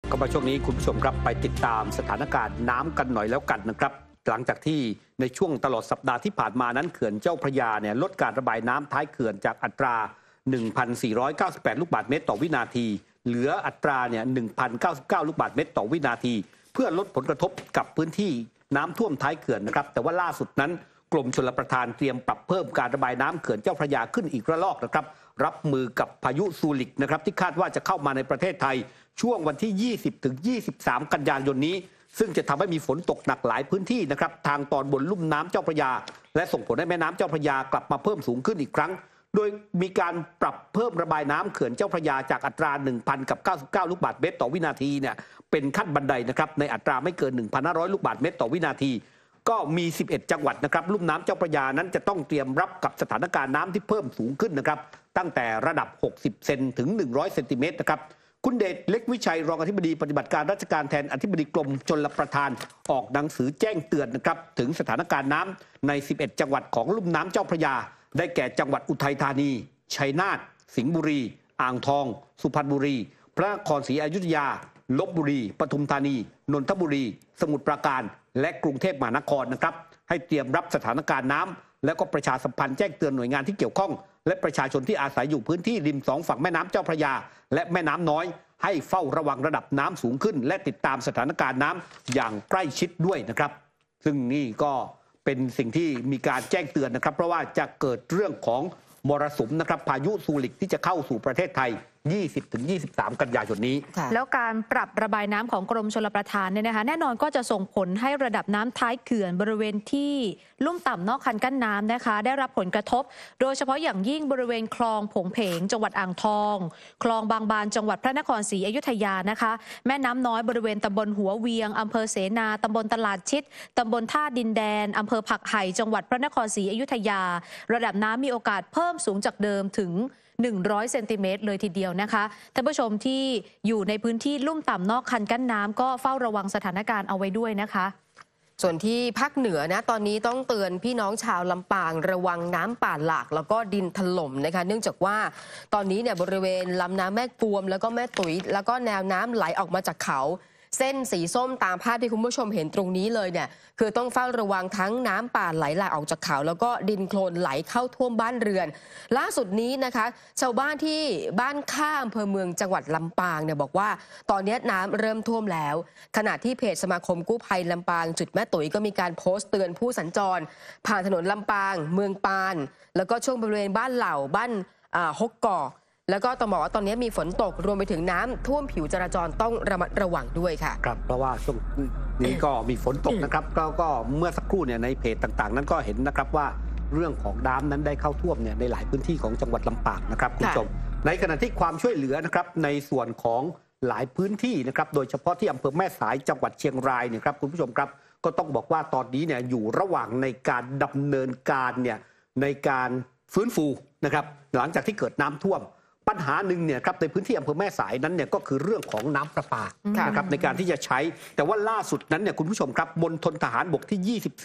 ก็มาช่วงนี้คุณผู้ชมครับไปติดตามสถานการณ์น้ำกันหน่อยแล้วกันนะครับหลังจากที่ในช่วงตลอดสัปดาห์ที่ผ่านมานั้นเขื่อนเจ้าพระยาเนี่ยลดการระบายน้ำท้ายเขื่อนจากอัตรา 1,498 ลูกบาศก์เมตรต่อวินาทีเหลืออัตราเนี่ย 1,099 ลูกบาศก์เมตรต่อวินาทีเพื่อลดผลกระทบกับพื้นที่น้ำท่วมท้ายเขื่อนนะครับแต่ว่าล่าสุดนั้นกรมชลประทานเตรียมปรับเพิ่มการระบายน้ำเขื่อนเจ้าพระยาขึ้นอีกระลอกนะครับรับมือกับพายุซูริกนะครับที่คาดว่าจะเข้ามาในประเทศไทยช่วงวันที่ 20 ถึง 23 กันยายนนี้ซึ่งจะทำให้มีฝนตกหนักหลายพื้นที่นะครับทางตอนบนลุ่มน้ำเจ้าพระยาและส่งผลให้แม่น้ำเจ้าพระยากลับมาเพิ่มสูงขึ้นอีกครั้งโดยมีการปรับเพิ่มระบายน้ำเขื่อนเจ้าพระยาจากอัตรา 1,099 ลูกบาศก์เมตรต่อวินาทีเนี่ยเป็นขั้นบันไดนะครับในอัตราไม่เกิน 1,500 ลูกบาศก์เมตรต่อวินาทีก็มี 11 จังหวัดนะครับลุ่มน้ำเจ้าพระยานั้นจะต้องเตรียมรับกับสถานการณ์น้ำที่เพิ่มสูงขึ้นนะครับตั้งแต่ระดับ 60 เซนถึง 100 เซนติเมตรนะครับคุณเดชเล็กวิชัยรองอธิบดีปฏิบัติการราชการแทนอธิบดีกรมชลประทานออกหนังสือแจ้งเตือนนะครับถึงสถานการณ์น้ำใน 11 จังหวัดของลุ่มน้ำเจ้าพระยาได้แก่จังหวัดอุทัยธานีชัยนาทสิงห์บุรีอ่างทองสุพรรณบุรีพระนครศรีอยุธยาลพบุรีปทุมธานีนนทบุรีสมุทรปราการและกรุงเทพมหานครนะครับให้เตรียมรับสถานการณ์น้ำและก็ประชาสัมพันธ์แจ้งเตือนหน่วยงานที่เกี่ยวข้องและประชาชนที่อาศัยอยู่พื้นที่ริม2 ฝั่งแม่น้ำเจ้าพระยาและแม่น้ำน้อยให้เฝ้าระวังระดับน้ำสูงขึ้นและติดตามสถานการณ์น้ำอย่างใกล้ชิดด้วยนะครับซึ่งนี่ก็เป็นสิ่งที่มีการแจ้งเตือนนะครับเพราะว่าจะเกิดเรื่องของมรสุมนะครับพายุซูริกที่จะเข้าสู่ประเทศไทย 20-23 กันยายนนี้แล้วการปรับระบายน้ำของกรมชลประทานเนี่ยนะคะแน่นอนก็จะส่งผลให้ระดับน้ำท้ายเขื่อนบริเวณที่ลุ่มต่ำนอกคันกั้นน้ำนะคะได้รับผลกระทบโดยเฉพาะอย่างยิ่งบริเวณคลองผงเพงจังหวัดอ่างทองคลองบางบานจังหวัดพระนครศรีอยุธยานะคะแม่น้ำน้อยบริเวณตำบลหัวเวียงอำเภอเสนาตำบลตลาดชิดตำบลท่าดินแดนอำเภอผักไห่จังหวัดพระนครศรีอยุธยาระดับน้ำมีโอกาสเพิ่มสูงจากเดิมถึง100 เซนติเมตรเลยทีเดียวนะคะท่านผู้ชมที่อยู่ในพื้นที่ลุ่มต่ำนอกคันกั้นน้ำก็เฝ้าระวังสถานการณ์เอาไว้ด้วยนะคะส่วนที่ภาคเหนือนะตอนนี้ต้องเตือนพี่น้องชาวลำปางระวังน้ำป่าหลากแล้วก็ดินถล่มนะคะเนื่องจากว่าตอนนี้เนี่ยบริเวณลำน้ำแม่กวมแล้วก็แม่ตุ๋ยแล้วก็แนวน้ำไหลออกมาจากเขาเส้นสีส้มตามภาพที่คุณผู้ชมเห็นตรงนี้เลยเนี่ยคือต้องเฝ้าระวังทั้งน้ำป่าไหลหลากออกจากเขาแล้วก็ดินโคลนไหลเข้าท่วมบ้านเรือนล่าสุดนี้นะคะชาวบ้านที่บ้านค่าอำเภอเมืองจังหวัดลำปางเนี่ยบอกว่าตอนนี้น้ำเริ่มท่วมแล้วขณะที่เพจสมาคมกู้ภัยลำปางจุดแม่ตุ๋ยก็มีการโพสต์เตือนผู้สัญจรผ่านถนนลำปางเมืองปานแล้วก็ช่วงบริเวณบ้านเหล่าบ้านฮกกอกแล้วก็ต้องบอกว่าตอนนี้มีฝนตกรวมไปถึงน้ำท่วมผิวจราจรต้องระมัดระวังด้วยค่ะครับเพราะว่าช่วงนี้ก็มีฝนตกนะครับก็เมื่อสักครู่เนี่ยในเพจต่างๆนั้นก็เห็นนะครับว่าเรื่องของน้ำนั้นได้เข้าท่วมเนี่ยในหลายพื้นที่ของจังหวัดลำปางนะครับคุณผู้ชมในขณะที่ความช่วยเหลือนะครับในส่วนของหลายพื้นที่นะครับโดยเฉพาะที่อำเภอแม่สายจังหวัดเชียงรายเนี่ยครับคุณผู้ชมครับก็ต้องบอกว่าตอนนี้เนี่ยอยู่ระหว่างในการดำเนินการเนี่ยในการฟื้นฟูนะครับหลังจากที่เกิดน้ำท่วมปัญหาหนึ่งเนี่ยครับในพื้นที่อำเภอแม่สายนั้นเนี่ยก็คือเรื่องของน้ำประปานะครับในการที่จะใช้แต่ว่าล่าสุดนั้นเนี่ยคุณผู้ชมครับมณฑลทหารบกที่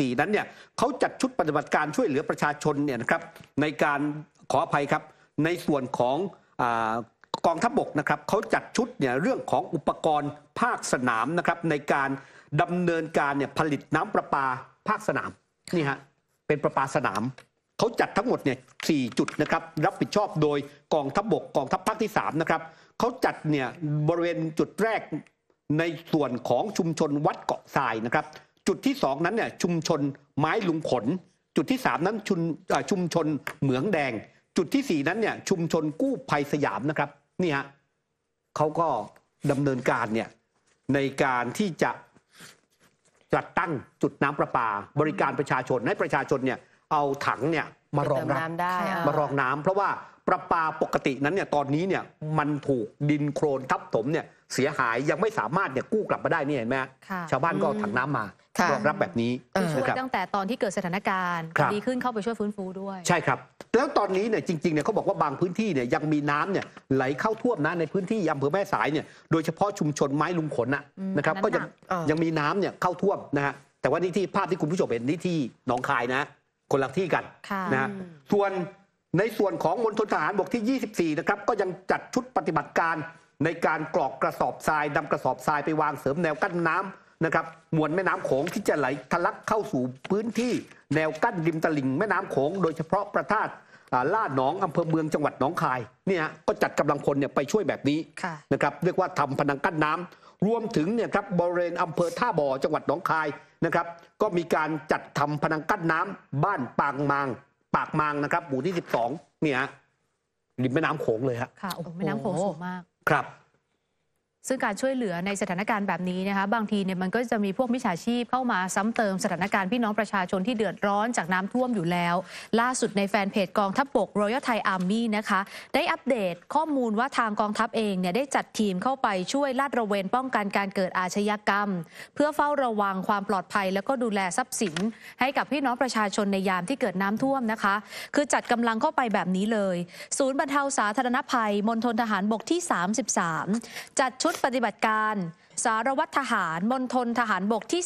24 นั้นเนี่ยเขาจัดชุดปฏิบัติการช่วยเหลือประชาชนเนี่ยนะครับในการขออภัยครับในส่วนของกองทัพบกนะครับเขาจัดชุดเนี่ยเรื่องของอุปกรณ์ภาคสนามนะครับในการดำเนินการเนี่ยผลิตน้ำประปาภาคสนามนี่ฮะเป็นประปาสนามเขาจัดทั้งหมดเนี่ย4 จุดนะครับรับผิดชอบโดยกองทัพบกกองทัพภาคที่3นะครับเขาจัดเนี่ยบริเวณจุดแรกในส่วนของชุมชนวัดเกาะทรายนะครับจุดที่2นั้นเนี่ยชุมชนไม้ลุงขนจุดที่3นั้นชุมชนเหมืองแดงจุดที่4นั้นเนี่ยชุมชนกู้ภัยสยามนะครับนี่ฮะเขาก็ดำเนินการเนี่ยในการที่จะจัดตั้งจุดน้ำประปาบริการประชาชนให้ประชาชนเนี่ยเอาถังเนี่ยมารองน้ำเพราะว่าประปาปกตินั้นเนี่ยตอนนี้เนี่ยมันถูกดินโคลนทับถมเนี่ยเสียหายยังไม่สามารถเนี่ยกู้กลับมาได้นี่เห็นไหมชาวบ้านก็เอาถังน้ำมารองรับแบบนี้ช่วยตั้งแต่ตอนที่เกิดสถานการณ์ดีขึ้นเข้าไปช่วยฟื้นฟูด้วยใช่ครับแล้วตอนนี้เนี่ยจริงๆเนี่ยเขาบอกว่าบางพื้นที่เนี่ยยังมีน้ำเนี่ยไหลเข้าท่วมนะในพื้นที่อำเภอแม่สายเนี่ยโดยเฉพาะชุมชนไม้ลุงขนนะครับก็ยังมีน้ำเนี่ยเข้าท่วมนะฮะแต่ว่านี่ที่ภาพที่คุณผู้ชมเห็นนี่ที่หนองคายนะคนละที่กันนะส่วนในส่วนของมณฑลทหารบกที่ 24 นะครับก็ยังจัดชุดปฏิบัติการในการกรอกกระสอบทรายนำกระสอบทรายไปวางเสริมแนวกั้นน้ำนะครับมวลแม่น้ำโขงที่จะไหลทะลักเข้าสู่พื้นที่แนวกั้นริมตลิ่งแม่น้ำโขงโดยเฉพาะพระธาตุลาดหนองอำเภอเมืองจังหวัดหนองคายเนี่ยก็จัดกำลังพลเนี่ยไปช่วยแบบนี้นะครับเรียกว่าทำพนังกั้นน้ำรวมถึงเนี่ยครับบริเวณอำเภอท่าบ่อจังหวัดหนองคายนะครับก็มีการจัดทำพนังกั้นน้ำบ้านปากมางนะครับหมู่ที่12เนี่ยริมแม่น้ำโขงเลยฮะค่ะโอ้แม่น้ำโขงสูงมากครับซึ่งการช่วยเหลือในสถานการณ์แบบนี้นะคะบางทีเนี่ยมันก็จะมีพวกมิจฉาชีพเข้ามาซ้ำเติมสถานการณ์พี่น้องประชาชนที่เดือดร้อนจากน้ำท่วมอยู่แล้วล่าสุดในแฟนเพจกองทัพบก Royal Thai Army นะคะได้อัปเดตข้อมูลว่าทางกองทัพเองเนี่ยได้จัดทีมเข้าไปช่วยลาดระเวนป้องกันการเกิดอาชญากรรมเพื่อเฝ้าระวังความปลอดภัยแล้วก็ดูแลทรัพย์สินให้กับพี่น้องประชาชนในยามที่เกิดน้ำท่วมนะคะคือจัดกำลังเข้าไปแบบนี้เลยศูนย์บรรเทาสาธารณภัยมณฑลทหารบกที่33จัดชุดปฏิบัติการสารวัตรทหารมณฑลทหารบกที่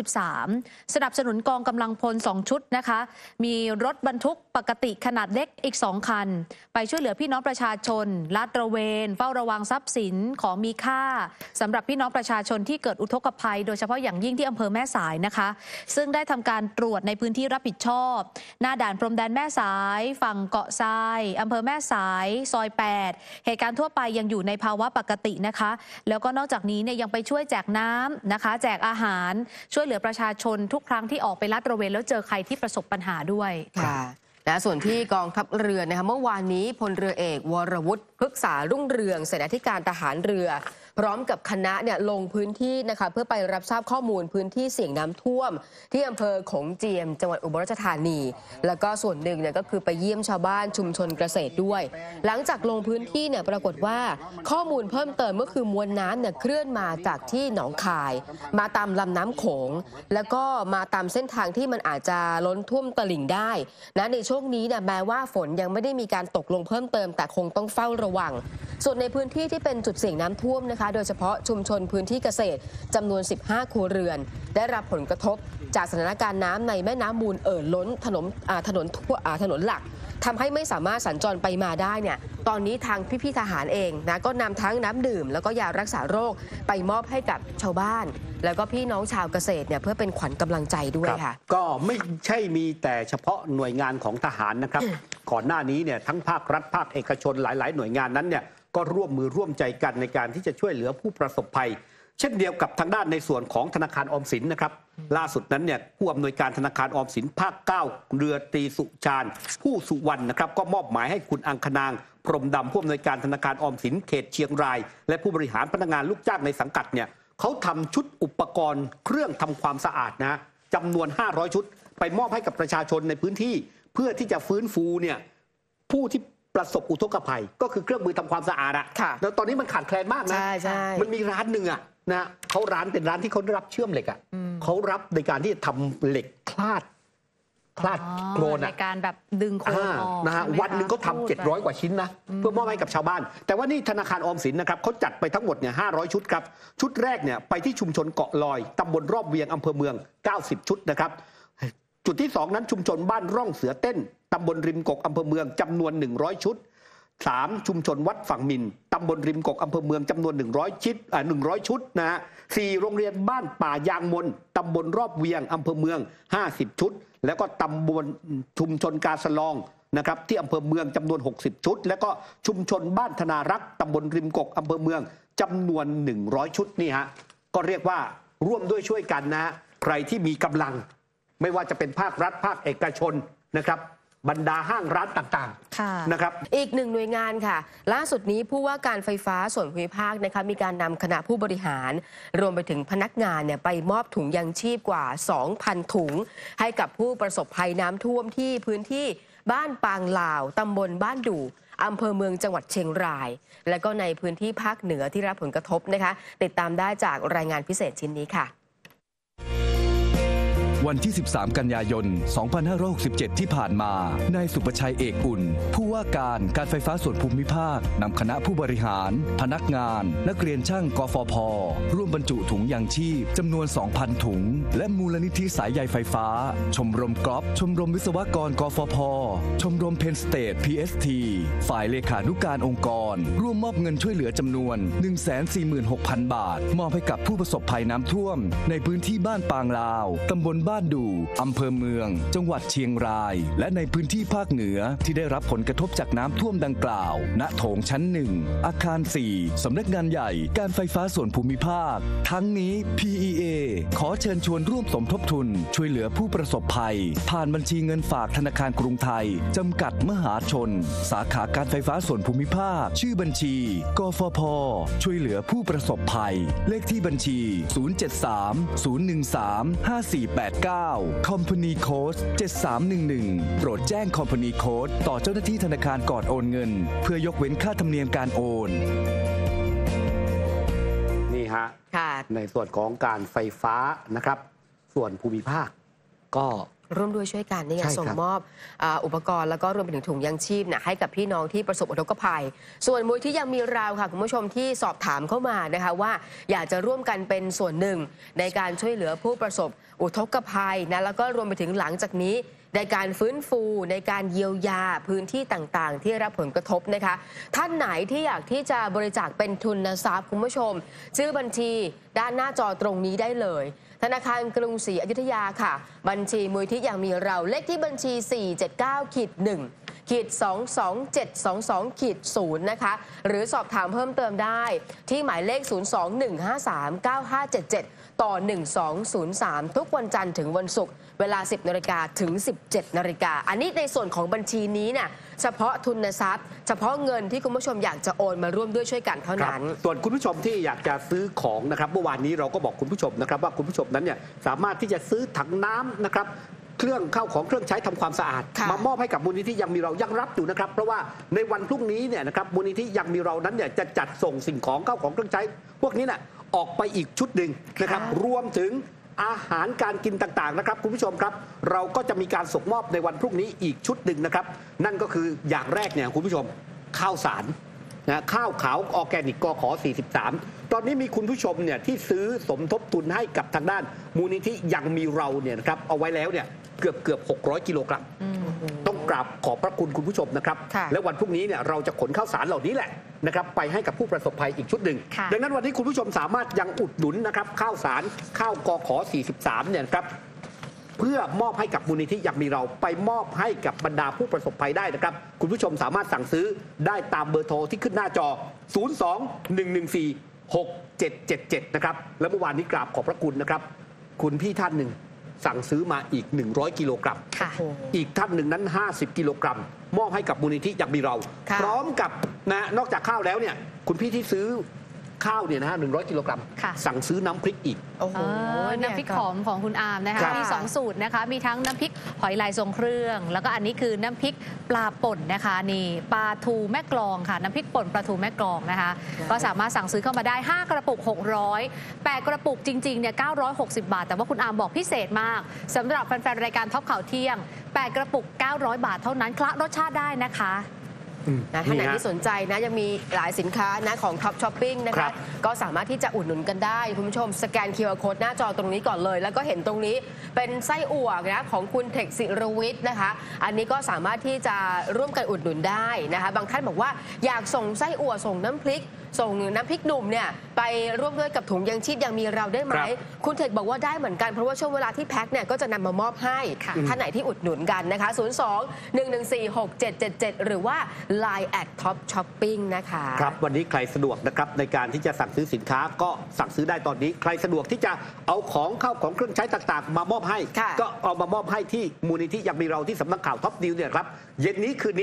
33สนับสนุนกองกำลังพล2ชุดนะคะมีรถบรรทุกปกติขนาดเล็กอีก2คันไปช่วยเหลือพี่น้องประชาชนลาดตระเวนเฝ้าระวังทรัพย์สินของมีค่าสำหรับพี่น้องประชาชนที่เกิดอุทกภัยโดยเฉพาะอย่างยิ่งที่อำเภอแม่สายนะคะซึ่งได้ทำการตรวจในพื้นที่รับผิดชอบหน้าด่านพรมแดนแม่สายฝั่งเกาะทรายอำเภอแม่สายซอย8เหตุการณ์ทั่วไปยังอยู่ในภาวะปกตินะคะแล้วก็นอกจากนี้เนี่ยยังไปช่วยแจกน้ำนะคะแจกอาหารช่วยเหลือประชาชนทุกครั้งที่ออกไปลาดตระเวนแล้วเจอใครที่ประสบปัญหาด้วยค่ะและส่วนที่กองทัพเรือนะคะเมื่อวานนี้พลเรือเอกวรวุฒิพฤกษารุ่งเรืองเสนาธิการทหารเรือพร้อมกับคณะเนี่ยลงพื้นที่นะคะเพื่อไปรับทราบข้อมูลพื้นที่เสี่ยงน้ำท่วมที่อำเภอโขงเจียมจังหวัดอุบลราชธานีแล้วก็ส่วนหนึ่งเนี่ยก็คือไปเยี่ยมชาวบ้านชุมชนเกษตรด้วยหลังจากลงพื้นที่เนี่ยปรากฏว่าข้อมูลเพิ่มเติมก็คือมวลน้ำเนี่ยเคลื่อนมาจากที่หนองคายมาตามลำน้ำโขงแล้วก็มาตามเส้นทางที่มันอาจจะล้นท่วมตลิ่งได้นะในช่วงนี้เนี่ยแม้ว่าฝนยังไม่ได้มีการตกลงเพิ่มเติมแต่คงต้องเฝ้าระวังส่วนในพื้นที่ที่เป็นจุดเสี่ยงน้ำท่วมนะคะโดยเฉพาะชุมชนพื้นที่เกษตรจำนวน15ครัวเรือนได้รับผลกระทบจากสถานการณ์น้ำในแม่น้ำมูลล้นถนนหลักทำให้ไม่สามารถสัญจรไปมาได้เนี่ยตอนนี้ทางพี่ๆทหารเองนะก็นำทั้งน้ำดื่มแล้วก็ยารักษาโรคไปมอบให้กับชาวบ้านแล้วก็พี่น้องชาวเกษตรเนี่ยเพื่อเป็นขวัญกำลังใจด้วยค่ะก็ไม่ใช่มีแต่เฉพาะหน่วยงานของทหารนะครับก่อนหน้านี้เนี่ยทั้งภาครัฐภาคเอกชนหลายๆหน่วยงานนั้นเนี่ยก็ร่วมมือร่วมใจกันในการที่จะช่วยเหลือผู้ประสบภัยเช่นเดียวกับทางด้านในส่วนของธนาคารออมสินนะครับล่าสุดนั้นเนี่ยผู้อำนวยการธนาคารออมสินภาค9เรือตรีสุชาญผู้สุวรรณนะครับก็มอบหมายให้คุณอังคนางพรหมดำผู้อำนวยการธนาคารออมสินเขตเชียงรายและผู้บริหารพนักงานลูกจ้างในสังกัดเนี่ยเขาทำชุดอุปกรณ์เครื่องทำความสะอาดนะจำนวน500ชุดไปมอบให้กับประชาชนในพื้นที่เพื่อที่จะฟื้นฟูเนี่ยผู้ที่ประสบอุทกภัยก็คือเครื่องมือทำความสะอาดอะแล้วตอนนี้มันขาดแคลนมากนะมันมีร้านหนึ่งอะนะเขาเป็นร้านที่เขารับเชื่อมเหล็กอะเขารับในการที่จะทำเหล็กคลาดโครนในการแบบดึงโครนออกนะฮะวันหนึ่งเขาทำ700กว่าชิ้นนะเพื่อมอบให้กับชาวบ้านแต่ว่านี่ธนาคารออมสินนะครับเขาจัดไปทั้งหมดเนี่ย500ชุดครับชุดแรกเนี่ยไปที่ชุมชนเกาะลอยตำบลรอบเวียงอำเภอเมือง90ชุดนะครับจุดที่2นั้นชุมชนบ้านร่องเสือเต้นตำบลริมกกอำเภอเมืองจำนวน100ชุด3ชุมชนวัดฝั่งมินตำบลริมกกอำเภอเมืองจำนวน100ชุดนะฮะ4โรงเรียนบ้านป่ายางมนตำบลรอบเวียงอำเภอเมือง50ชุดแล้วก็ตำบลชุมชนกาสลองนะครับที่อำเภอเมืองจำนวน60ชุดแล้วก็ชุมชนบ้านธนารักษ์ตำบลริมกกอำเภอเมืองจำนวน100ชุดนี่ฮะก็เรียกว่าร่วมด้วยช่วยกันนะใครที่มีกำลังไม่ว่าจะเป็นภาครัฐภาคเอกชนนะครับบรรดาห้างร้านต่างๆนะครับอีกหนึ่งหน่วยงานค่ะล่าสุดนี้ผู้ว่าการไฟฟ้าส่วนภูมิภาคนะคะมีการนำคณะผู้บริหารรวมไปถึงพนักงานเนี่ยไปมอบถุงยังชีพกว่า 2,000 ถุงให้กับผู้ประสบภัยน้ำท่วมที่พื้นที่บ้านปางลาวตำบลบ้านดู่อำเภอเมืองจังหวัดเชียงรายและก็ในพื้นที่ภาคเหนือที่รับผลกระทบนะคะติดตามได้จากรายงานพิเศษชิ้นนี้ค่ะวันที่ 13 กันยายน 2567 ที่ผ่านมา นายสุประชัยเอกอุ่น ผู้ว่าการการไฟฟ้าส่วนภูมิภาคนำคณะผู้บริหาร พนักงาน นักเรียนช่างกฟผ.ร่วมบรรจุถุงยางชีพจำนวน 2,000 ถุง และมูลนิธิสายใยไฟฟ้า ชมรมกอล์ฟชมรมวิศวกรกฟผ.ชมรมเพนสเตท PST ฝ่ายเลขานุการองค์กร ร่วมมอบเงินช่วยเหลือจำนวน 146,000 บาท มอบให้กับผู้ประสบภัยน้ำท่วมในพื้นที่บ้านปางลาวตำบลบ้านดูอำเภอเมืองจังหวัดเชียงรายและในพื้นที่ภาคเหนือที่ได้รับผลกระทบจากน้ำท่วมดังกล่าวณโถงชั้น 1 อาคาร 4 สำนักงานใหญ่การไฟฟ้าส่วนภูมิภาคทั้งนี้ PEA ขอเชิญชวนร่วมสมทบทุนช่วยเหลือผู้ประสบภัยผ่านบัญชีเงินฝากธนาคารกรุงไทยจำกัดมหาชนสาขาการไฟฟ้าส่วนภูมิภาคชื่อบัญชีกฟผ.ช่วยเหลือผู้ประสบภัยเลขที่บัญชี 073-013-5489 Company Code 7311 โปรดแจ้ง Company Code ต่อเจ้าหน้าที่ธนาคารก่อนโอนเงินเพื่อยกเว้นค่าธรรมเนียมการโอนนี่ฮะค่ะในส่วนของการไฟฟ้านะครับ ส่วนภูมิภาคก็ร่วมด้วยช่วยกันนี่ไงใช่ครับส่งมอบอุปกรณ์แล้วก็รวมไปถึงถุงยางชีพให้กับพี่น้องที่ประสบอุทกภัย ส่วนมูลที่ยังมีเราค่ะคุณผู้ชมที่สอบถามเข้ามานะคะว่าอยากจะร่วมกันเป็นส่วนหนึ่งในการช่วยเหลือผู้ประสบอุทกภัยนะแล้วก็รวมไปถึงหลังจากนี้ในการฟื้นฟูในการเยียวยาพื้นที่ต่างๆ ที่รับผลกระทบนะคะท่านไหนที่อยากที่จะบริจาคเป็นทุนทรัพย์คุณผู้ชมชื่อบัญชีด้านหน้าจอตรงนี้ได้เลยธนาคารกรุงศรีอยุธยาค่ะบัญชีมูลที่ยังมีเราเลขที่บัญชี 479-1-22722-0 นะคะหรือสอบถามเพิ่มเติมได้ที่หมายเลข 021539577 ต่อ 1203 ทุกวันจันทร์ถึงวันศุกร์เวลา 10 นาฬิกาถึง 17 นาฬิกาอันนี้ในส่วนของบัญชีนี้เนี่ยเฉพาะทุนทรัพย์เฉพาะเงินที่คุณผู้ชมอยากจะโอนมาร่วมด้วยช่วยกันเท่านั้นส่วนคุณผู้ชมที่อยากจะซื้อของนะครับเมื่อวานนี้เราก็บอกคุณผู้ชมนะครับว่าคุณผู้ชมนั้นเนี่ยสามารถที่จะซื้อถังน้ำนะครับเครื่องเข้าของเครื่องใช้ทำความสะอาดมามอบให้กับมูลนิธิยังมีเรายังรับอยู่นะครับเพราะว่าในวันพรุ่งนี้เนี่ยนะครับมูลนิธิยังมีเรานั้นเนี่ยจะจัดส่งสิ่งของเข้าของเครื่องใช้พวกนี้น่ะออกไปอีกชุดหนึ่งนะครับรวมถึงอาหารการกินต่างๆนะครับคุณผู้ชมครับเราก็จะมีการส่งมอบในวันพรุ่งนี้อีกชุดหนึ่งนะครับนั่นก็คืออย่างแรกเนี่ยคุณผู้ชมข้าวสารนะข้าวขาวออร์แกนิกกขอ43ตอนนี้มีคุณผู้ชมเนี่ยที่ซื้อสมทบทุนให้กับทางด้านมูลนิธิยังมีเราเนี่ยนะครับเอาไว้แล้วเนี่ยเกือบ600 กิโลกรัมต้องกราบขอบพระคุณคุณผู้ชมนะครับและวันพรุ่งนี้เนี่ยเราจะขนข้าวสารเหล่านี้แหละนะครับไปให้กับผู้ประสบภัยอีกชุดหนึ่งดังนั้นวันนี้คุณผู้ชมสามารถยังอุดหนุนนะครับข้าวสารข้าวกขอ43เนี่ยครับเพื่อมอบให้กับมูลนิธิยังมีเราไปมอบให้กับบรรดาผู้ประสบภัยได้นะครับคุณผู้ชมสามารถสั่งซื้อได้ตามเบอร์โทรที่ขึ้นหน้าจอ 02-114-6777 นะครับและเมื่อวานนี้กราบขอบพระคุณนะครับคุณพี่ท่านหนึ่งสั่งซื้อมาอีก100 กิโลกรัมอีกท่านหนึ่งนั้น50 กิโลกรัมมอบให้กับมูลนิธิยังมีเราพร้อมกับนะนอกจากข้าวแล้วเนี่ยคุณพี่ที่ซื้อข้าวเนี่ยนะฮะ100 กิโลกรัมสั่งซื้อน้ำพริกอีกน้ำพริกหอมของคุณอาร์มนะคะมี2 สูตรนะคะมีทั้งน้ำพริกหอยลายทรงเครื่องแล้วก็อันนี้คือน้ำพริกปลาป่นนะคะนี่ปลาทูแม่กลองค่ะน้ำพริกป่นปลาทูแม่กลองนะคะก็สามารถสั่งซื้อเข้ามาได้5 กระปุก600 8 กระปุกจริงๆเนี่ย960 บาทแต่ว่าคุณอาร์มบอกพิเศษมากสำหรับแฟนๆรายการท็อปข่าวเที่ยง8 กระปุก900 บาทเท่านั้นคละรสชาติได้นะคะท่านไหนที่สนใจนะยังมีหลายสินค้านะของ Top Shopping นะคะก็สามารถที่จะอุดหนุนกันได้คุณผู้ชมสแกน QR Code หน้าจอตรงนี้ก่อนเลยแล้วก็เห็นตรงนี้เป็นไส้อั่วนะของคุณเทคศิรวิทย์นะคะอันนี้ก็สามารถที่จะร่วมกันอุดหนุนได้นะคะบางท่านบอกว่าอยากส่งไส้อั่วส่งน้ำพริกส่งน้ำพริกหนุ่มเนี่ยไปร่วมด้วยกับถุงยังชีพยังมีเราได้ไหมคุณเทคบอกว่าได้เหมือนกันเพราะว่าช่วงเวลาที่แพ็คเนี่ยก็จะนำมามอบให้ท่านไหนที่อุดหนุนกันนะคะ 02-114-6777 หรือว่า Line @Top Shopping นะคะครับวันนี้ใครสะดวกนะครับในการที่จะสั่งซื้อสินค้าก็สั่งซื้อได้ตอนนี้ใครสะดวกที่จะเอาของเข้าของเครื่องใช้ต่างๆมามอบให้ก็เอามามอบให้ที่มูลนิธิยังมีเราที่สำนักข่าวท็อปนิวเนี่ยครับเย็นนี้คืนนี้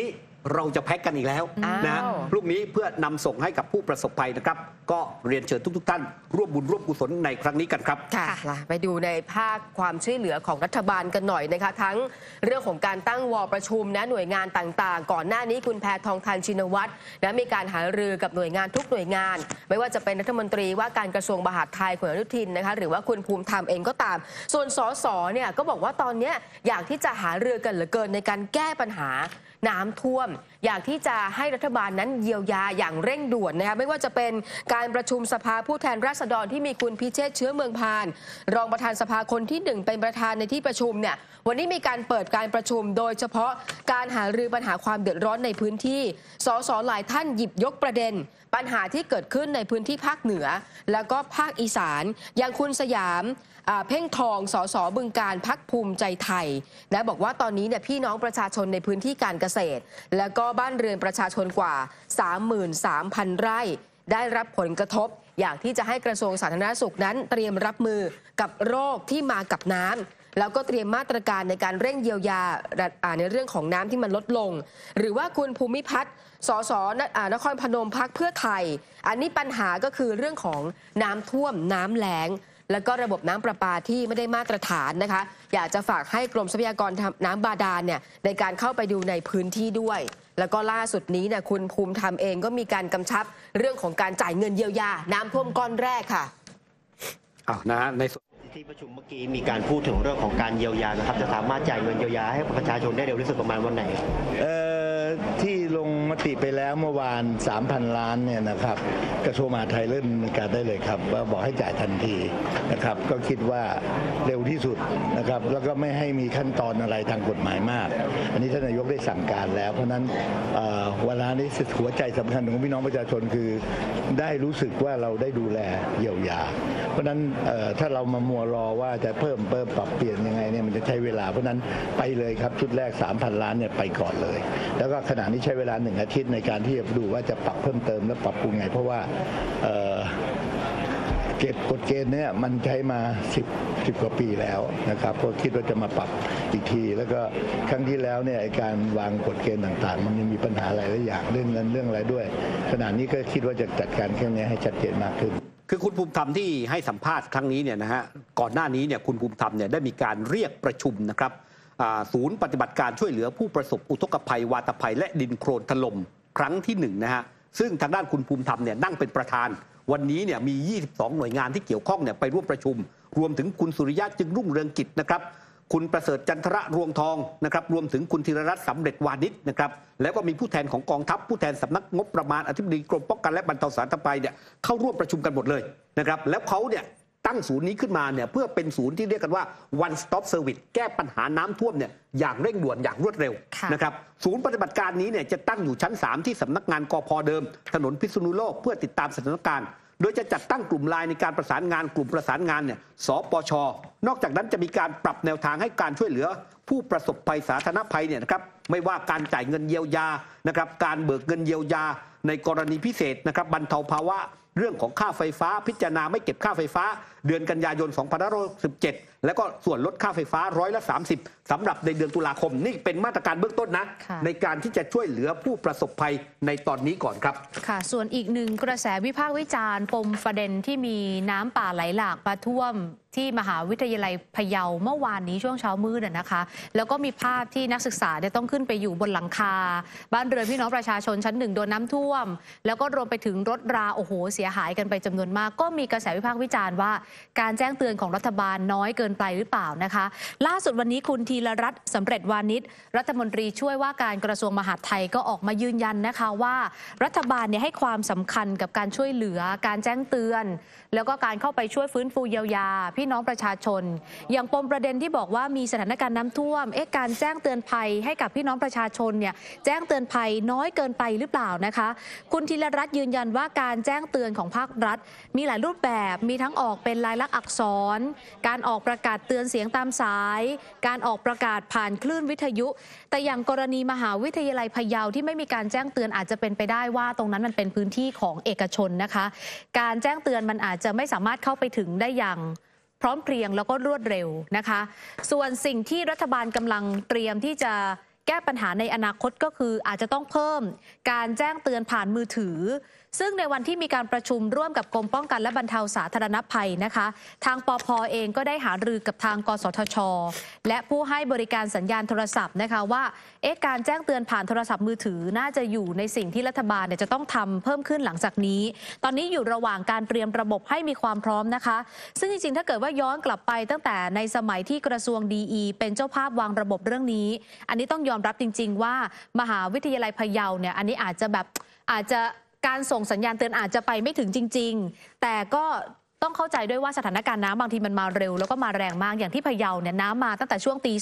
เราจะแพ็กกันอีกแล้วนะพรุ่งนี้เพื่อนำส่งให้กับผู้ประสบภัยนะครับก็เรียนเชิญทุกท่านร่วมบุญร่วมกุศลในครั้งนี้กันครับค่ะไปดูในภาคความช่วยเหลือของรัฐบาลกันหน่อยนะคะทั้งเรื่องของการตั้งว.ประชุมนะหน่วยงานต่างๆก่อนหน้านี้คุณแพทองธารชินวัตรนะมีการหารือกับหน่วยงานทุกหน่วยงานไม่ว่าจะเป็นรัฐมนตรีว่าการกระทรวงมหาดไทยคุณอนุทินนะคะหรือว่าคุณภูมิธรรมเองก็ตามส่วนสสเนี่ยก็บอกว่าตอนนี้อยากที่จะหารือกันเหลือเกินในการแก้ปัญหาน้ำท่วมอยากที่จะให้รัฐบาลนั้นเยียวยาอย่างเร่งด่วนนะคะไม่ว่าจะเป็นการประชุมสภาผู้แทนราษฎรที่มีคุณพิเชษฐ์เชื้อเมืองพานรองประธานสภาคนที่1เป็นประธานในที่ประชุมเนี่ยวันนี้มีการเปิดการประชุมโดยเฉพาะการหารือปัญหาความเดือดร้อนในพื้นที่สสหลายท่านหยิบยกประเด็นปัญหาที่เกิดขึ้นในพื้นที่ภาคเหนือแล้วก็ภาคอีสานอย่างคุณสยามเพ่งทองสสบึงการพรรคภูมิใจไทยนะบอกว่าตอนนี้เนี่ยพี่น้องประชาชนในพื้นที่การเกษตรแล้วก็บ้านเรือนประชาชนกว่า 33,000 ไร่ได้รับผลกระทบอยากที่จะให้กระทรวงสาธารณสุขนั้นเตรียมรับมือกับโรคที่มากับน้ำแล้วก็เตรียมมาตรการในการเร่งเยียวยาในเรื่องของน้ำที่มันลดลงหรือว่าคุณภูมิพัฒน์สสนครพนมพรรคเพื่อไทยอันนี้ปัญหาก็คือเรื่องของน้ำท่วมน้ำแล้งแล้วก็ระบบน้ำประปาที่ไม่ได้มาตรฐานนะคะอยากจะฝากให้กรมทรัพยากรน้ำบาดาลเนี่ยในการเข้าไปดูในพื้นที่ด้วยแล้วก็ล่าสุดนี้เนี่ยคุณภูมิธรรมเองก็มีการกำชับเรื่องของการจ่ายเงินเยียวยาน้ำท่วมก้อนแรกค่ะนะในที่ประชุมเมื่อกี้มีการพูดถึงเรื่องของการเยียวยานะครับจะสามารถจ่ายเงินเยียวยาให้ประชาชนได้เร็วที่สุดประมาณวันไหนที่ลงมติไปแล้วเมื่อวาน 3,000 ล้านเนี่ยนะครับกระทรวงมหาดไทยเริ่มดำเนินการได้เลยครับว่าบอกให้จ่ายทันทีนะครับก็คิดว่าเร็วที่สุดนะครับแล้วก็ไม่ให้มีขั้นตอนอะไรทางกฎหมายมากอันนี้ท่านนายกได้สั่งการแล้วเพราะนั้นเวลานี้หัวใจสำคัญของพี่น้องประชาชนคือได้รู้สึกว่าเราได้ดูแลเยียวยาเพราะนั้นถ้าเรามามัวรอว่าจะเพิ่มปรับเปลี่ยนยังไงเนี่ยมันจะใช้เวลาเพราะนั้นไปเลยครับชุดแรก 3,000 ล้านเนี่ยไปก่อนเลยแล้วก็ขณะนี้ใช้เวลา1 อาทิตย์ในการที่จะดูว่าจะปรับเพิ่มเติมและปรับปรุงไงเพราะว่ากฎเกณฑ์เนี่ยมันใช้มา10 กว่าปีแล้วนะครับก็คิดว่าจะมาปรับอีกทีแล้วก็ครั้งที่แล้วเนี่ยการวางกฎเกณฑ์ต่างๆมันยังมีปัญหาหลายอย่างเรื่องเงินเรื่องอะไรด้วยขณะนี้ก็คิดว่าจะจัดการแค่นี้ให้ชัดเจนมากขึ้นคือคุณภูมิธรรมที่ให้สัมภาษณ์ครั้งนี้เนี่ยนะฮะก่อนหน้านี้เนี่ยคุณภูมิธรรมเนี่ยได้มีการเรียกประชุมนะครับศูนย์ปฏิบัติการช่วยเหลือผู้ประสบอุทกภัยวาตภัยและดินโคลนถล่มครั้งที่1นะฮะซึ่งทางด้านคุณภูมิธรรมเนี่ยนั่งเป็นประธานวันนี้เนี่ยมี22หน่วยงานที่เกี่ยวข้องเนี่ยไปร่วมประชุมรวมถึงคุณสุริยะจึงรุ่งเรืองกิจนะครับคุณประเสริฐจันทระรวงทองนะครับรวมถึงคุณธีรรัตน์สำเร็จวานิชนะครับแล้วก็มีผู้แทนของกองทัพผู้แทนสำนักงบประมาณอธิบดีกรมป้องกันและบรรเทาสาธารณภัยเนี่ยเข้าร่วมประชุมกันหมดเลยนะครับแล้วเขาเนี่ยตั้งศูนย์นี้ขึ้นมาเนี่ยเพื่อเป็นศูนย์ที่เรียกกันว่า one stop service แก้ปัญหาน้ำท่วมเนี่ยอย่างเร่งด่วนอย่างรวดเร็วนะครับศูนย์ปฏิบัติการนี้เนี่ยจะตั้งอยู่ชั้น3ที่สำนักงานกพ.เดิมถนนพิษณุโลกเพื่อติดตามสถานการณ์โดยจะจัดตั้งกลุ่มไลน์ในการประสานงานกลุ่มประสานงานเนี่ยสปช.นอกจากนั้นจะมีการปรับแนวทางให้การช่วยเหลือผู้ประสบภัยสาธารณภัยเนี่ยนะครับไม่ว่าการจ่ายเงินเยียวยานะครับการเบิกเงินเยียวยาในกรณีพิเศษนะครับบรรเทาภาวะเรื่องของค่าไฟฟ้าพิจารณาไม่เก็บค่าไฟฟ้าเดือนกันยายน 2567 แล้วก็ส่วนลดค่าไฟฟ้า30%สำหรับในเดือนตุลาคมนี่เป็นมาตรการเบื้องต้นนะในการที่จะช่วยเหลือผู้ประสบภัยในตอนนี้ก่อนครับค่ะส่วนอีกหนึ่งกระแสวิพากษ์วิจารณ์ปมประเด็นที่มีน้ำป่าไหลหลากมาท่วมที่มหาวิทยาลัยพะเยาเมื่อวานนี้ช่วงเช้ามืดนะคะแล้วก็มีภาพที่นักศึกษาต้องขึ้นไปอยู่บนหลังคาบ้านเรือนพี่น้องประชาชนชั้น1โดนน้ำท่วมแล้วก็รวมไปถึงรถราโอ้โหเสียหายกันไปจำนวนมากก็มีกระแสวิพากษ์วิจารณ์ว่าการแจ้งเตือนของรัฐบาลน้อยเกินไปหรือเปล่านะคะล่าสุดวันนี้คุณธีรรัตน์สำเร็จวานิชรัฐมนตรีช่วยว่าการกระทรวงมหาดไทยก็ออกมายืนยันนะคะว่ารัฐบาลให้ความสำคัญกับการช่วยเหลือการแจ้งเตือนแล้วก็การเข้าไปช่วยฟื้นฟูเยียวยาพี่น้องประชาชนอย่างปมประเด็นที่บอกว่ามีสถานการณ์น้ำท่วมการแจ้งเตือนภัยให้กับพี่น้องประชาชนเนี่ยแจ้งเตือนภัยน้อยเกินไปหรือเปล่านะคะคุณธีรรัตน์ยืนยันว่าการแจ้งเตือนของภาครัฐมีหลายรูปแบบมีทั้งออกเป็นลายลักษณ์อักษรการออกประกาศเตือนเสียงตามสายการออกประกาศผ่านคลื่นวิทยุแต่อย่างกรณีมหาวิทยาลัยพะเยาที่ไม่มีการแจ้งเตือนอาจจะเป็นไปได้ว่าตรงนั้นมันเป็นพื้นที่ของเอกชนนะคะการแจ้งเตือนมันอาจจะไม่สามารถเข้าไปถึงได้อย่างพร้อมเพรียงแล้วก็รวดเร็วนะคะส่วนสิ่งที่รัฐบาลกำลังเตรียมที่จะแก้ปัญหาในอนาคตก็คืออาจจะต้องเพิ่มการแจ้งเตือนผ่านมือถือซึ่งในวันที่มีการประชุมร่วมกับกรมป้องกันและบรรเทาสาธารณภัยนะคะทางปภ.เองก็ได้หารือกับทางกสทช.และผู้ให้บริการสัญญาณโทรศัพท์นะคะว่าการแจ้งเตือนผ่านโทรศัพท์มือถือน่าจะอยู่ในสิ่งที่รัฐบาลจะต้องทำเพิ่มขึ้นหลังจากนี้ตอนนี้อยู่ระหว่างการเตรียมระบบให้มีความพร้อมนะคะซึ่งจริงๆถ้าเกิดว่าย้อนกลับไปตั้งแต่ในสมัยที่กระทรวงดีเป็นเจ้าภาพวางระบบเรื่องนี้อันนี้ต้องยอมรับจริงๆว่ามหาวิทยาลัยพะเยาเนี่ยอันนี้อาจจะการส่งสัญญาณเตือนอาจจะไปไม่ถึงจริงๆแต่ก็ต้องเข้าใจด้วยว่าสถานการณ์น้ำบางทีมันมาเร็วแล้วก็มาแรงมากอย่างที่พะเยาเนี่ยน้ำมาตั้งแต่ช่วงตี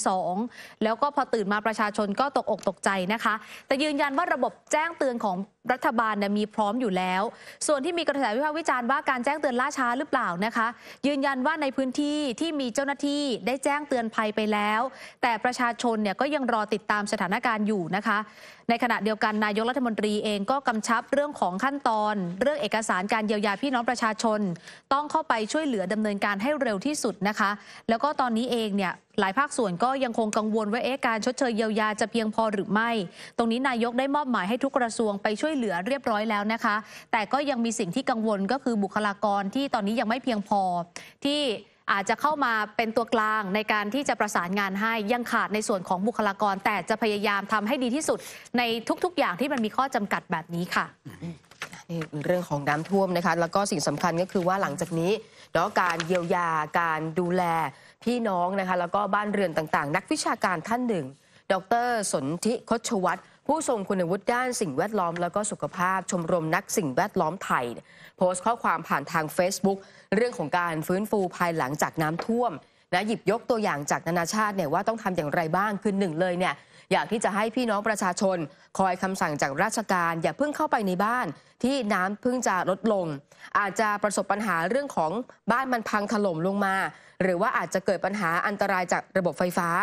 2แล้วก็พอตื่นมาประชาชนก็ตกอกตกใจนะคะแต่ยืนยันว่าระบบแจ้งเตือนของรัฐบาลเนี่ยมีพร้อมอยู่แล้วส่วนที่มีกระแสวิพากษ์วิจารณ์ว่าการแจ้งเตือนล่าช้าหรือเปล่านะคะยืนยันว่าในพื้นที่ที่มีเจ้าหน้าที่ได้แจ้งเตือนภัยไปแล้วแต่ประชาชนเนี่ยก็ยังรอติดตามสถานการณ์อยู่นะคะในขณะเดียวกันนายกรัฐมนตรีเองก็กำชับเรื่องของขั้นตอนเรื่องเอกสารการเยียวยาพี่น้องประชาชนต้องเข้าไปช่วยเหลือดำเนินการให้เร็วที่สุดนะคะแล้วก็ตอนนี้เองเนี่ยหลายภาคส่วนก็ยังคงกังวลว่าการชดเชยเยียวยาจะเพียงพอหรือไม่ตรงนี้นายกได้มอบหมายให้ทุกกระทรวงไปช่วยเหลือเรียบร้อยแล้วนะคะแต่ก็ยังมีสิ่งที่กังวลก็คือบุคลากรที่ตอนนี้ยังไม่เพียงพอที่อาจจะเข้ามาเป็นตัวกลางในการที่จะประสานงานให้ยังขาดในส่วนของบุคลากรแต่จะพยายามทำให้ดีที่สุดในทุกๆอย่างที่มันมีข้อจำกัดแบบนี้ค่ะนี่เรื่องของน้ำท่วมนะคะแล้วก็สิ่งสำคัญก็คือว่าหลังจากนี้เนาะการเยียวยาการดูแลพี่น้องนะคะแล้วก็บ้านเรือนต่างๆนักวิชาการท่านหนึ่งดร.สนธิคชวัฒน์ผู้ทรงคุณวุฒิด้านสิ่งแวดล้อมแล้วก็สุขภาพชมรมนักสิ่งแวดล้อมไทยโพสต์ข้อความผ่านทาง Facebook เรื่องของการฟื้นฟูภายหลังจากน้ำท่วมนะหยิบยกตัวอย่างจากนานาชาติเนี่ยว่าต้องทำอย่างไรบ้างคือหนึ่งเลยเนี่ยอยากที่จะให้พี่น้องประชาชนคอยคำสั่งจากราชการอย่าเพิ่งเข้าไปในบ้านที่น้ำเพิ่งจะลดลงอาจจะประสบปัญหาเรื่องของบ้านมันพังถล่มลงมาหรือว่าอาจจะเกิดปัญหาอันตรายจากระบบไฟฟ้า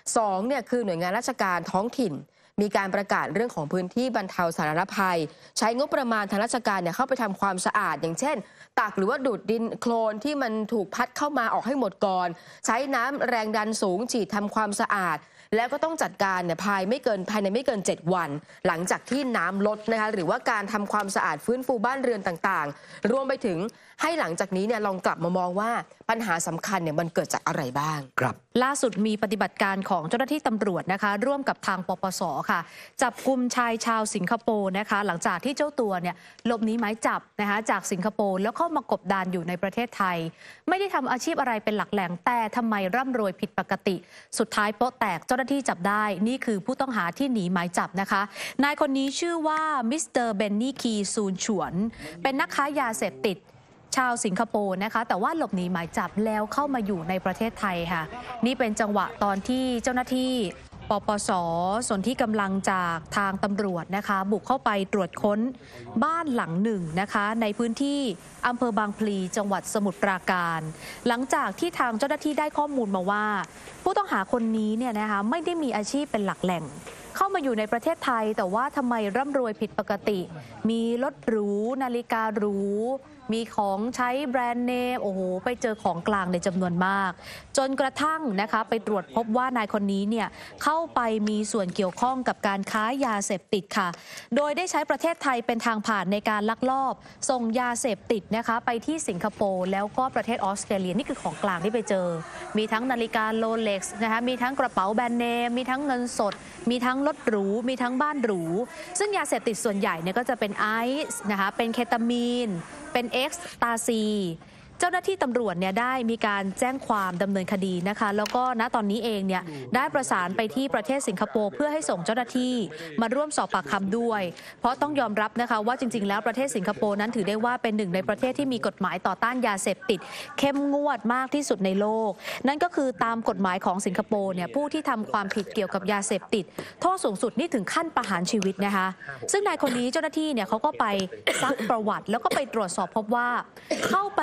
2เนี่ยคือหน่วยงานราชการท้องถิ่นมีการประกาศเรื่องของพื้นที่บรรเทาสาธารณภัยใช้งบประมาณทางราชการเนี่ยเข้าไปทำความสะอาดอย่างเช่นตักหรือว่าดูดดินโคลนที่มันถูกพัดเข้ามาออกให้หมดก่อนใช้น้ำแรงดันสูงฉีดทำความสะอาดแล้วก็ต้องจัดการเนี่ยภายในไม่เกิน7 วันหลังจากที่น้ำลดนะคะหรือว่าการทำความสะอาดฟื้นฟูบ้านเรือนต่างๆรวมไปถึงให้หลังจากนี้เนี่ยลองกลับมามองว่าปัญหาสำคัญเนี่ยมันเกิดจากอะไรบ้างครับล่าสุดมีปฏิบัติการของเจ้าหน้าที่ตำรวจนะคะร่วมกับทางปปส.ค่ะจับกุมชายชาวสิงคโปร์นะคะหลังจากที่เจ้าตัวเนี่ยหลบหนีหมายจับนะคะจากสิงคโปร์แล้วเข้ามากบดานอยู่ในประเทศไทยไม่ได้ทำอาชีพอะไรเป็นหลักแหล่งแต่ทำไมร่ำรวยผิดปกติสุดท้ายโป๊ะแตกเจ้าหน้าที่จับได้นี่คือผู้ต้องหาที่หนีหมายจับนะคะนายคนนี้ชื่อว่ามิสเตอร์เบนนี่คีซูนฉวนเป็นนักค้ายาเสพติดชาวสิงคโปร์นะคะแต่ว่าหลบหนีหมายจับแล้วเข้ามาอยู่ในประเทศไทยค่ะนี่เป็นจังหวะตอนที่เจ้าหน้าที่ปปส.ส่วนที่กำลังจากทางตำรวจนะคะบุกเข้าไปตรวจค้นบ้านหลังหนึ่งนะคะในพื้นที่อำเภอบางพลีจังหวัดสมุทรปราการหลังจากที่ทางเจ้าหน้าที่ได้ข้อมูลมาว่าผู้ต้องหาคนนี้เนี่ยนะคะไม่ได้มีอาชีพเป็นหลักแหล่งเข้ามาอยู่ในประเทศไทยแต่ว่าทำไมร่ำรวยผิดปกติมีรถหรูนาฬิกาหรูมีของใช้แบรนด์เนมโอ้โหไปเจอของกลางในจำนวนมากจนกระทั่งนะคะไปตรวจพบว่านายคนนี้เนี่ยเข้าไปมีส่วนเกี่ยวข้องกับการค้ายาเสพติดค่ะโดยได้ใช้ประเทศไทยเป็นทางผ่านในการลักลอบส่งยาเสพติดนะคะไปที่สิงคโปร์แล้วก็ประเทศออสเตรเลียนี่คือของกลางที่ไปเจอมีทั้งนาฬิกาโรเล็กซ์นะคะมีทั้งกระเป๋าแบรนด์เนมมีทั้งเงินสดมีทั้งรถหรูมีทั้งบ้านหรูซึ่งยาเสพติดส่วนใหญ่เนี่ยก็จะเป็นไอซ์นะคะเป็นเคตามีนเป็นเอ็กซ์ตาซีเจ้าหน้าที่ตำรวจเนี่ยได้มีการแจ้งความดำเนินคดีนะคะแล้วก็ณตอนนี้เองเนี่ยได้ประสานไปที่ประเทศสิงคโปร์เพื่อให้ส่งเจ้าหน้าที่มาร่วมสอบปากคำด้วยเพราะต้องยอมรับนะคะว่าจริงๆแล้วประเทศสิงคโปร์นั้นถือได้ว่าเป็นหนึ่งในประเทศที่มีกฎหมายต่อต้านยาเสพติดเข้มงวดมากที่สุดในโลกนั่นก็คือตามกฎหมายของสิงคโปร์เนี่ยผู้ที่ทำความผิดเกี่ยวกับยาเสพติดโทษสูงสุดนี่ถึงขั้นประหารชีวิตนะคะซึ่งนายคนนี้เจ้าหน้าที่เนี่ยเขาก็ไปซักประวัติแล้วก็ไปตรวจสอบพบว่าเข้าไปมีส่วน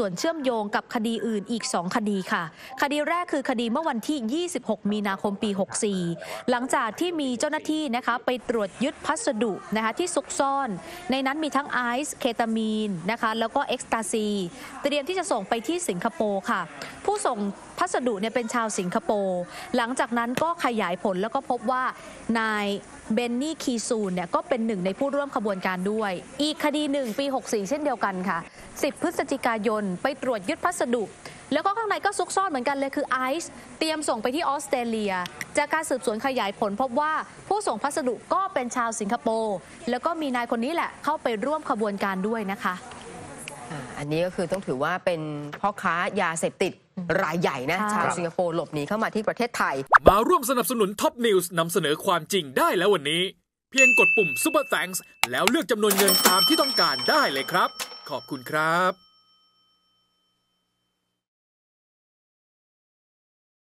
วนเชื่อมโยงกับคดีอื่นอีก2คดีค่ะคดีแรกคือคดีเมื่อวันที่26 มีนาคมปี 64หลังจากที่มีเจ้าหน้าที่นะคะไปตรวจยึดพัสดุนะคะที่ซุกซ่อนในนั้นมีทั้งไอซ์เคตามีนนะคะแล้วก็เอ็กซ์ตาซีเตรียมที่จะส่งไปที่สิงคโปร์ค่ะผู้ส่งพัสดุเนี่ยเป็นชาวสิงคโปร์หลังจากนั้นก็ขยายผลแล้วก็พบว่านายเบนนี่คีซูนเนี่ยก็เป็นหนึ่งในผู้ร่วมขบวนการด้วยอีกคดีหนึ่งปี 64 เช่นเดียวกันค่ะ10 พฤศจิกายนไปตรวจยึดพัสดุแล้วก็ข้างในก็ซุกซ่อนเหมือนกันเลยคือไอซ์เตรียมส่งไปที่ออสเตรเลียจากการสืบสวนขยายผลพบว่าผู้ส่งพัสดุก็เป็นชาวสิงคโปร์แล้วก็มีนายคนนี้แหละเข้าไปร่วมขบวนการด้วยนะคะอันนี้ก็คือต้องถือว่าเป็นพ่อค้ายาเสพติดรายใหญ่นะชาวสิงคโปร์หลบหนีเข้ามาที่ประเทศไทยมาร่วมสนับสนุนท็อปนิวส์นำเสนอความจริงได้แล้ววันนี้เพียงกดปุ่ม Super Thanks แล้วเลือกจำนวนเงินตามที่ต้องการได้เลยครับขอบคุณครับ